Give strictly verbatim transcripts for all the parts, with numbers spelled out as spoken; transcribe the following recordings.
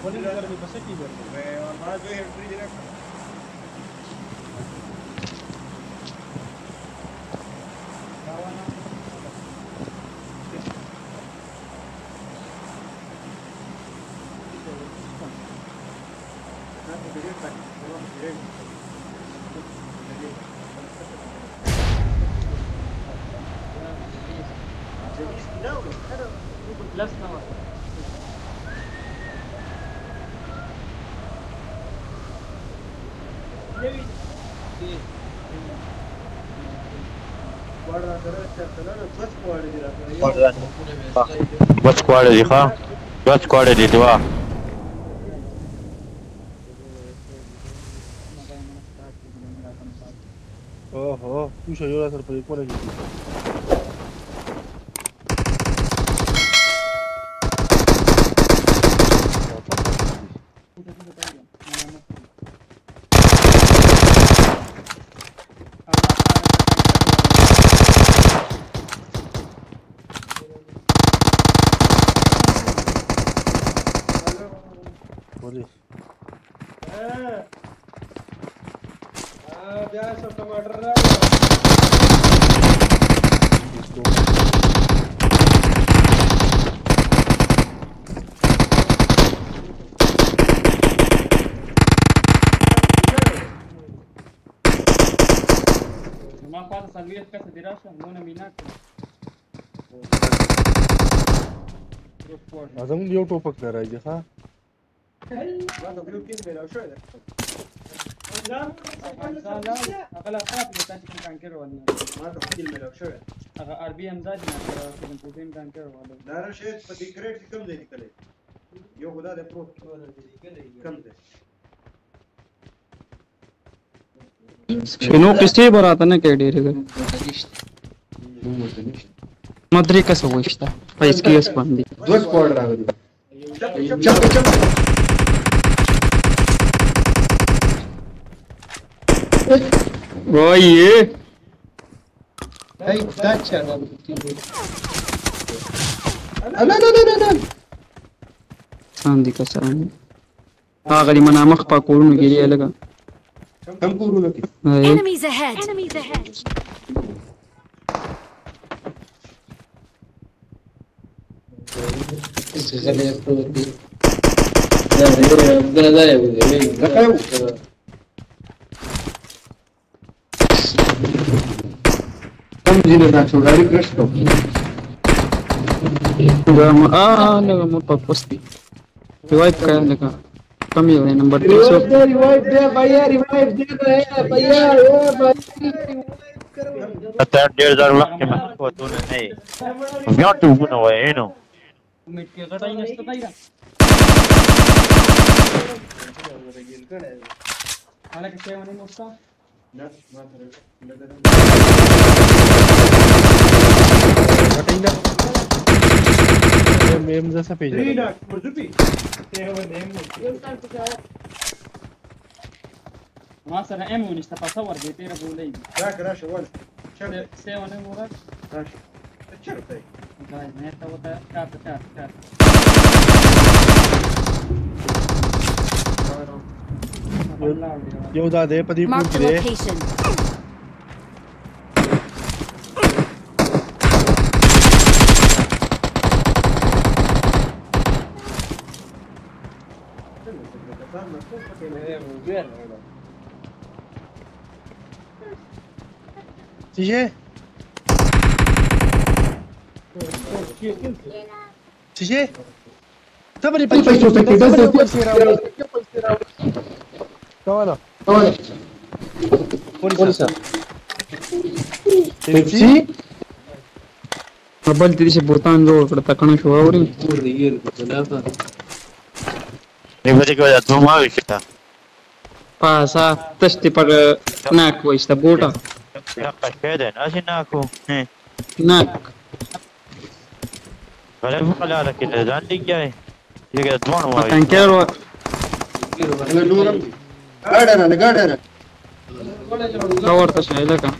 પોલીસ ગરમી પછી કી બેઠો હવે મારા જોઈએ એન્ટ્રી જ રાખો ખાવાના પ્લસ ના હોય Bus quality, huh? Bus quality, tu ah. ઓહો પૂછો યોરા સર પછી કોને કીધું પોલીસ આ બ્યાસ ટમાટર más pasa salir es que se tira no una minaca azam yo topak da raji ha વાતો બ્લુ ટીમ મેળવ છો ને akala khap le tan kin tanker wala વાતો ટીમ મેળવ છો aga rbm zad na kara kin putin tanker wala દારા શેત પતિ ક્રેટ કમ દે નીકળે યો ખુદા દે પ્રો કમ દે شنو قصتي براتنا كيدير مدري كسويشتا فايز كيس باندي دو سکواډ راغلي چپ چپ اوه هاي داتشا لا لا لا لا ساندي كسران هاغلي منا مخ باكورونو كيري لغا كم كورونو كي Enemies ahead. Enemies ahead. كم جينا ناكسو غاري كريستو Gama ah lega mo paposti revive kaya lega kami ho number three so revive दे भैया revive दे रहे हैं भैया ए भाई Até डेढ़ हजार लाख के मैं को तूने नहीं व्याट तू बुना हुआ है नो mit ke gata ina sta taira ala ke se wani mosta Batayla. mem जसा पेज Three dot Murzupi. ما سره ام ونشته تصور دې تیر بولې راك راش ول. شوف سه ونه مراد راش. تشرفي. غاي نه ته وته کاټ کاټ کاټ یو دا دې په دې Mark پور the کې location. Sige. Sige. Sabari pa ito. Sabari pa ito. Kawala. Kawala. Polisa. Pepsi abal tiri se botan jo kada kana show awri नहीं बजे के बाद तुम आओ क्या pasa testi par nak wo ista bota या कशेदे ना सिनाको हैं nak गले फुकला रखे थे जान ली क्या है ये क्या धुआं हुआ है tankero Gadana, gadana. cover ta shaila ka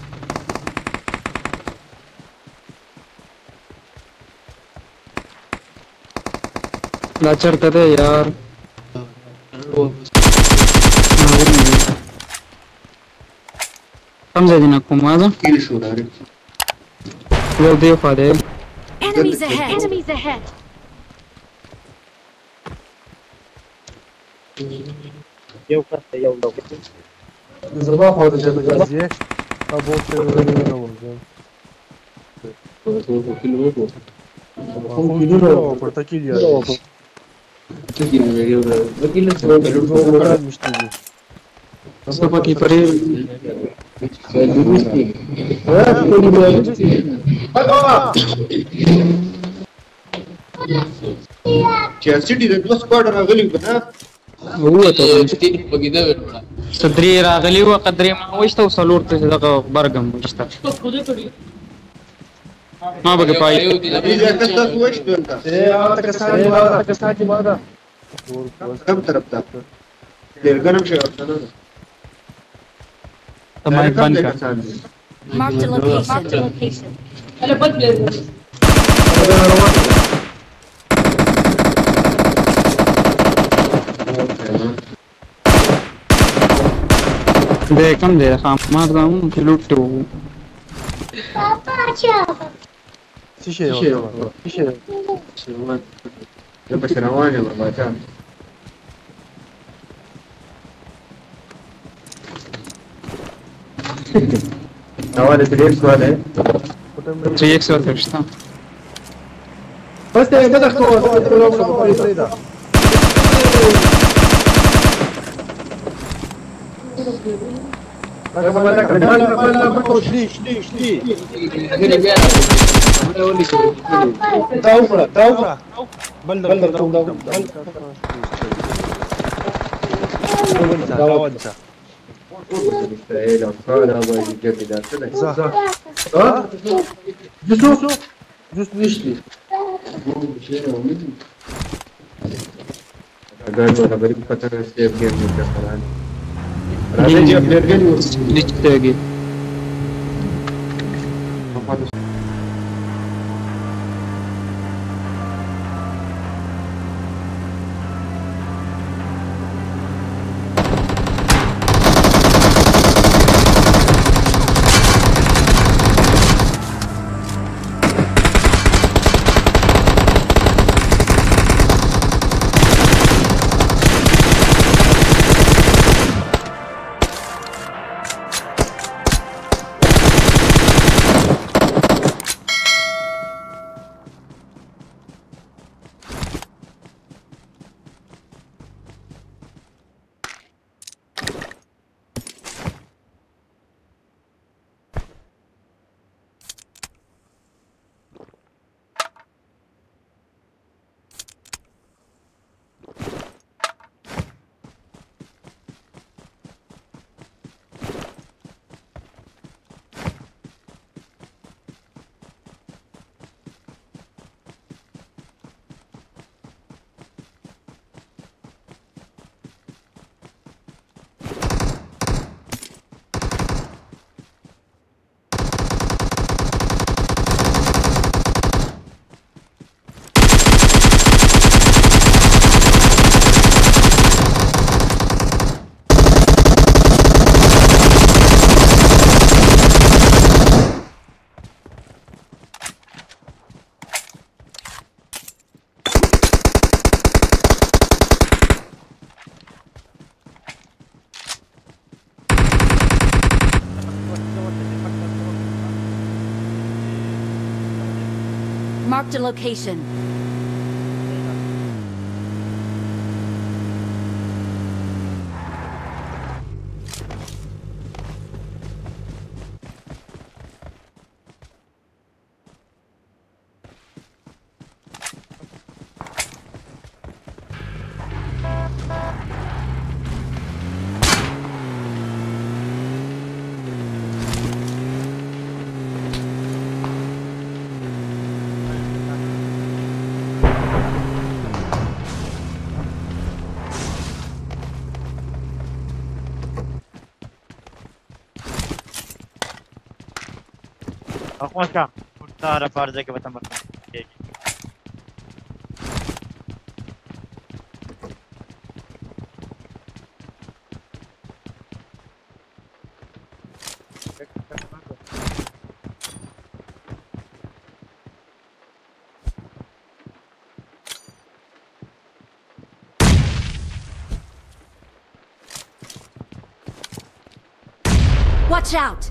la charte de yaar كم زادناكم هذا؟ كيل شو داري يو ضيف هذا Enemies ahead! Enemies ahead! Zırva koyacağız gaziye. Ha bot önüne vuracağım. Kilo portakil ya. Öğrenmiş dedi. Mustafa Keeper'i city د دوه سکواډ راغلي کنه هو ته صدري راغلی و قدرې ما وشته او څلور ته دغه برګم وشته ما بګه پای دې ځکه تاسو وښته انت کم طرف ته ډیر ګرم شي ورته نه تمام بند کا Marked a location. Marked a location. دې کم دې خام ما دا مو لوټو څه شي ورته څه شي زه په روانه یم بچا اواله دې ډیر سواله څه یک څو ترشتا بس ته بدك تو شلي شلي شلي داوفرا داوفرا بلدر بلدر داوفرا مستحيل أفكار أبغى يجيب ده كده صح ها جوسو جوس نشلي अगर तो अगर पता है step game में क्या करना है राजा जी अपने गेम लिखते हैं Marked a location. Acuaca, portare a parte che facciamo Watch out!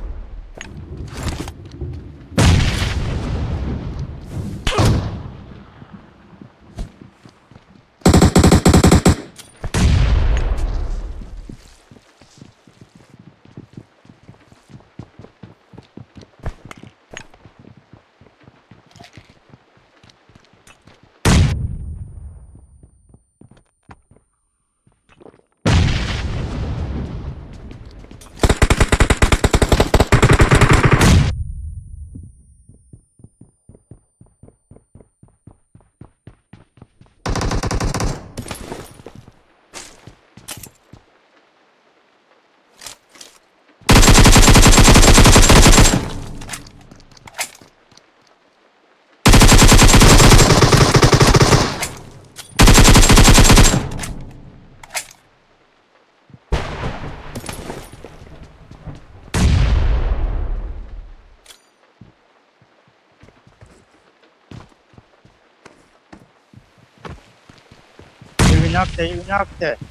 You knocked it, you knocked it.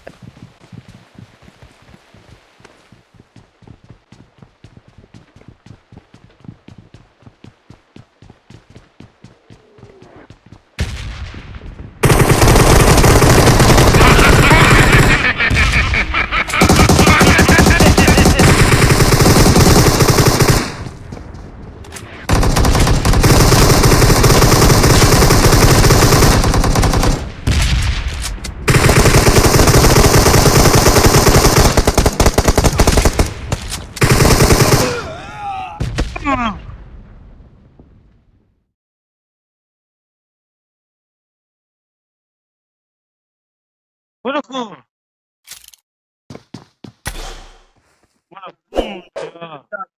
What a fool!